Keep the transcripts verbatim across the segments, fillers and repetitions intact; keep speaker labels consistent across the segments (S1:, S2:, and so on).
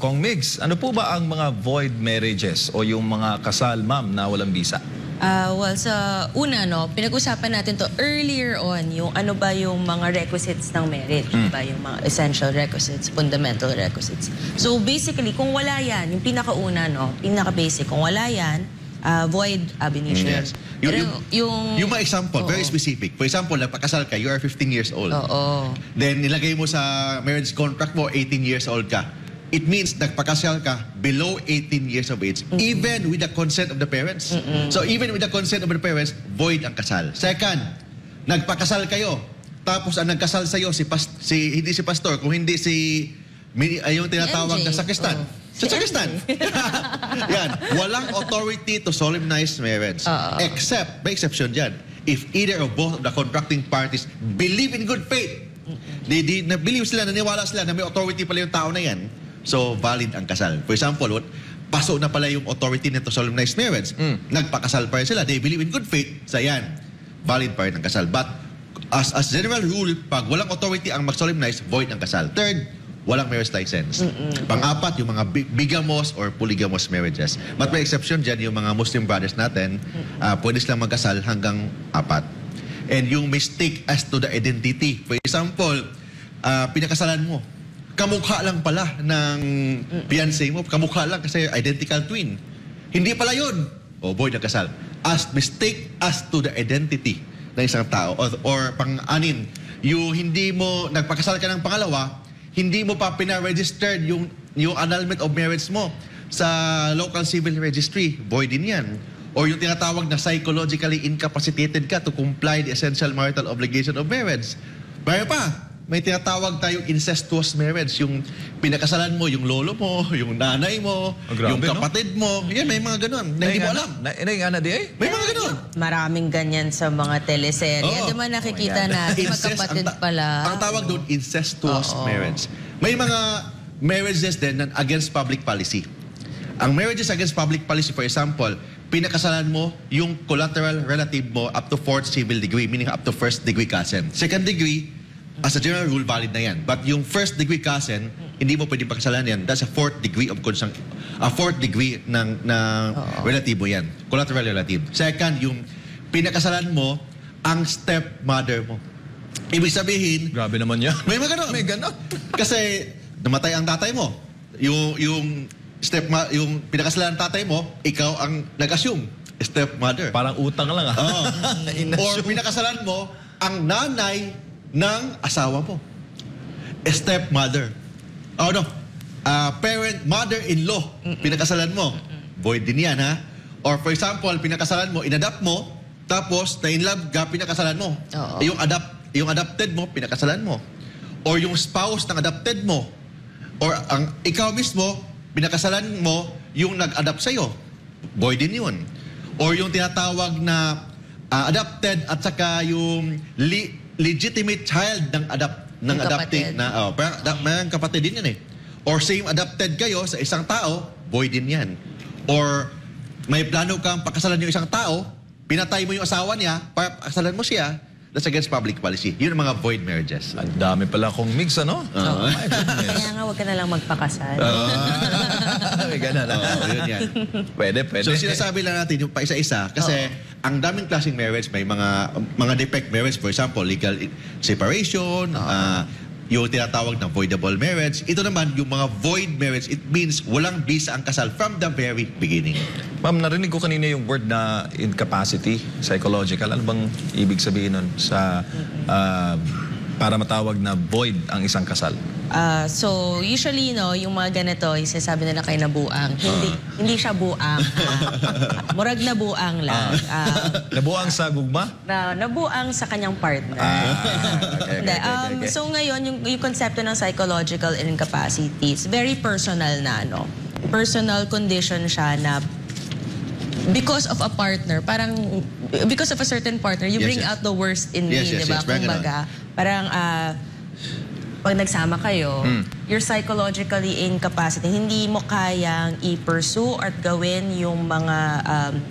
S1: Kong Migs, ano po ba ang mga void marriages o yung mga kasal, ma'am, na walang bisa?
S2: Uh, well, sa una, no, pinag-usapan natin to earlier on, yung ano ba yung mga requisites ng marriage, mm. ba yung mga essential requisites, fundamental requisites. So basically, kung wala yan, yung pinakauna, no, pinaka-basic, kung wala yan, uh, void ab initio.
S3: Yes. Yung, yung, yung, yung mga example, oo. Very specific. For example, nagpakasal ka, you are fifteen years old.
S2: Oo.
S3: Then nilagay mo sa marriage contract mo, eighteen years old ka. It means nagpakasal ka below eighteen years of age, mm-hmm. even with the consent of the parents. Mm-hmm. So even with the consent of the parents, void ang kasal. Second, nagpakasal kayo, tapos ang nagkasal sa'yo, si, pas, si, hindi si pastor, kung hindi si, ay yung tinatawag na sakristan. Oh. Sa sakristan. Yan. Walang authority to solemnize marriage. Uh-oh. Except, may exception dyan, if either or both of the contracting parties believe in good faith. Mm-hmm. Di, di, na believe sila, naniwala sila na may authority pala yung tao na yan. So, valid ang kasal. For example, paso na pala yung authority nito solemnize marriage. Mm. Nagpakasal pa rin sila. They believe in good faith. Sa yan, valid pa rin ang kasal. But, as, as general rule, pag walang authority ang mag-solemnize, void ang kasal. Third, walang marriage license. Mm-mm. Pang-apat, yung mga bigamous or polygamous marriages. But may exception dyan, yung mga Muslim brothers natin, uh, pwede silang magkasal hanggang apat. And yung mistake as to the identity. For example, uh, pinakasalan mo, kamukha lang pala ng fiancé mo. Kamukha lang kasi identical twin. Hindi pala yun. O, void na kasal. As mistake as to the identity ng isang tao. Or, or pang-anin, yung hindi mo, nagpakasal ka ng pangalawa, hindi mo pa pina-registered yung, yung annulment of marriage mo sa local civil registry. Void din yan. Or yung tinatawag na psychologically incapacitated ka to comply the essential marital obligation of marriage. Bayo pa, may tinatawag tayong incestuous marriage. Yung pinakasalan mo, yung lolo mo, yung nanay mo, oh, grabe, yung kapatid no? mo. Yan, may mga ganun. Na hindi mo alam.
S1: Inay nga na di ay?
S3: May mga ganun.
S2: Maraming ganyan sa mga teleserye. Oh, di ba nakikita oh natin, magkapatid
S3: ang
S2: pala.
S3: Ang tawag doon, incestuous oh, oh. marriage. May mga marriages din na against public policy. Ang marriages against public policy, for example, pinakasalan mo yung collateral relative mo up to fourth civil degree, meaning up to first degree cousin. Second degree, as a general rule, valid na yan. But yung first degree cousin, hindi mo pwedeng pakasalan yan. That's a fourth degree of consang, a fourth degree ng, ng relatibo yan. Collateral relative. Second, yung pinakasalan mo ang stepmother mo. Ibig sabihin,
S1: grabe naman yan.
S3: May mga ganon.
S1: May ganon.
S3: Kasi namatay ang tatay mo. Yung, yung stepma, yung pinakasalan ng tatay mo, ikaw ang nag-assume. Stepmother.
S1: Parang utang lang ah.
S3: Oh. Or pinakasalan mo, ang nanay ng asawa mo. Stepmother. Oh no. Uh, parent, mother-in-law. Pinakasalan mo. Void din yan ha. Or for example, pinakasalan mo, inadapt mo, tapos na-inlove ka, pinakasalan mo.
S2: Oo.
S3: Yung, adapt, yung adopted mo, pinakasalan mo. Or yung spouse ng adopted mo. Or ang ikaw mismo, pinakasalan mo yung nag-adapt sa'yo. Void din yun. Or yung tinatawag na uh, adopted at saka yung li legitimate child ng adapt ng adopting na oh, parang da, may kapatid din yan eh. Or same adopted kayo sa isang tao, void din yan. Or may plano kang pakasalan yung isang tao, pinatay mo yung asawa niya, para pakasalan mo siya, that's against public policy. Yun ang mga void marriages.
S1: Ang dami pala kong mix, ano?
S3: Uh,
S2: oh, kaya nga, huwag ka na lang magpakasal.
S1: Uh, may gana na.
S3: Oh, yun yan.
S1: Pwede, pwede.
S3: So sinasabi lang natin yung pa isa-isa kasi oh. ang daming klaseng marriage, may mga mga defect marriage, for example, legal separation, oh. uh, yung tinatawag na voidable marriage. Ito naman, yung mga void marriage, it means walang bisa ang kasal from the very beginning.
S1: Ma'am, narinig ko kanina yung word na incapacity, psychological. Ano bang ibig sabihin nun sa uh, para matawag na void ang isang kasal?
S2: Uh, so, usually, no, yung mga ganito, yung sinasabi nila kay nabuang. Hindi, uh. hindi siya buang. Uh, murag nabuang lang. Uh. Uh,
S1: nabuang sa gugma?
S2: Na, nabuang sa kanyang partner.
S1: Ah, okay, okay, okay,
S2: um,
S1: okay.
S2: So, ngayon, yung, yung konsepto ng psychological incapacity, it's very personal na, no? Personal condition siya na because of a partner, parang, because of a certain partner, you
S3: yes,
S2: bring
S3: yes.
S2: out the worst in
S3: yes,
S2: me,
S3: yes,
S2: di ba?
S3: yes,
S2: Kumbaga, parang, ah, uh, pag nagsama kayo, mm. you're psychologically incapacitated. Hindi mo kayang i-pursue at gawin yung mga um,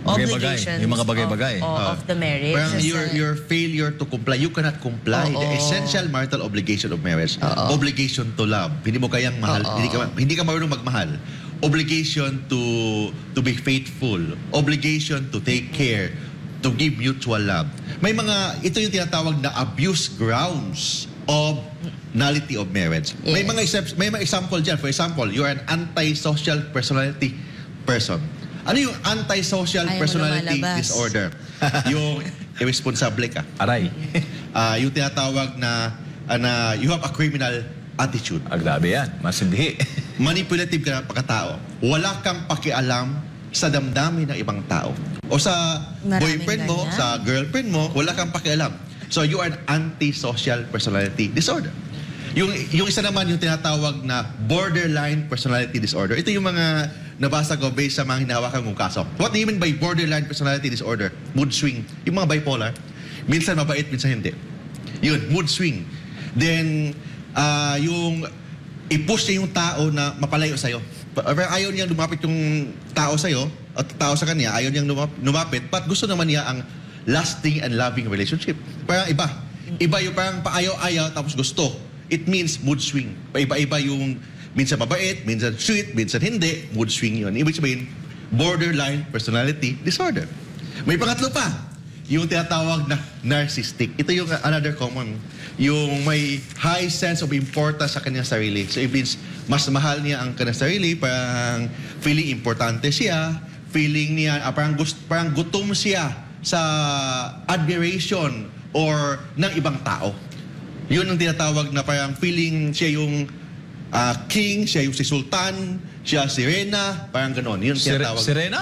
S1: Bagay-bagay.
S2: obligations
S1: Yung mga bagay-bagay.
S2: of, of, of the marriage.
S3: Parang
S2: As
S3: your,
S2: a-
S3: your failure to comply, you cannot comply.
S2: Oo.
S3: The essential marital obligation of marriage.
S2: Oo.
S3: Obligation to love. Hindi mo kayang mahal.
S2: Oo.
S3: Hindi ka, hindi ka marunong magmahal. Obligation to to be faithful. Obligation to take care. To give mutual love. May mga, ito yung tinatawag na abuse grounds of nullity of marriage. May
S2: Yes.
S3: mga except- may mga example dyan. For example, you are an antisocial personality person. Ano yung antisocial
S2: Ayaw mo
S3: personality
S2: lumalabas.
S3: disorder? Yung irresponsible ka.
S1: Aray.
S3: Ah, yung tinatawag na, ah, na you have a criminal attitude.
S1: Aglabi yan. Masindi.
S3: Manipulative ka na pagkatao. Wala kang pakialam sa damdamin ng ibang tao. O sa
S2: Maraming
S3: boyfriend mo,
S2: ganyan.
S3: sa girlfriend mo, wala kang pakialam. So you are an antisocial personality disorder. Yung, yung isa naman yung tinatawag na borderline personality disorder. Ito yung mga nabasa ko based sa mga hinahawakan kong kaso. What do you mean by borderline personality disorder? Mood swing. Yung mga bipolar, minsan mabait, minsan hindi. Yun, mood swing. Then, ah, yung i-push niya yung tao na mapalayo sa'yo. Pa- Ayaw niyang lumapit yung tao sa'yo, at tao sa kanya, ayaw niyang lumap- lumapit, but gusto naman niya ang lasting and loving relationship. Parang iba. Iba yung parang paayaw-ayaw tapos gusto. It means mood swing. Iba-iba yung minsan mabait, minsan sweet, minsan hindi. Mood swing yun. Ibig sabihin, borderline personality disorder. May pangatlo pa. Yung tinatawag na narcissistic. Ito yung another common. Yung may high sense of importance sa kanyang sarili. So it means, mas mahal niya ang kanyang sarili, parang feeling importante siya, feeling niya, ah, parang, gust, parang gutom siya sa admiration or ng ibang tao. Yun ang tinatawag na parang feeling siya yung ah, king, siya yung si sultan, siya si Rena, parang ganon. Yun ang
S1: Sire-
S3: tinatawag.
S1: Sirena?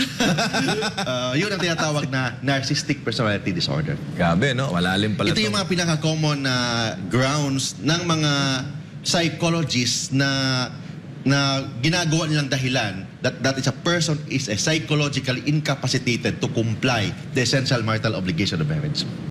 S3: Ah, yun ang tinatawag na narcissistic personality disorder.
S1: Gabi, no? Malalim pala
S3: Ito yung
S1: to.
S3: mga pinaka-common na grounds ng mga psychologists na na ginagawa nilang dahilan that that is a person is a psychologically incapacitated to comply the essential marital obligation of marriage.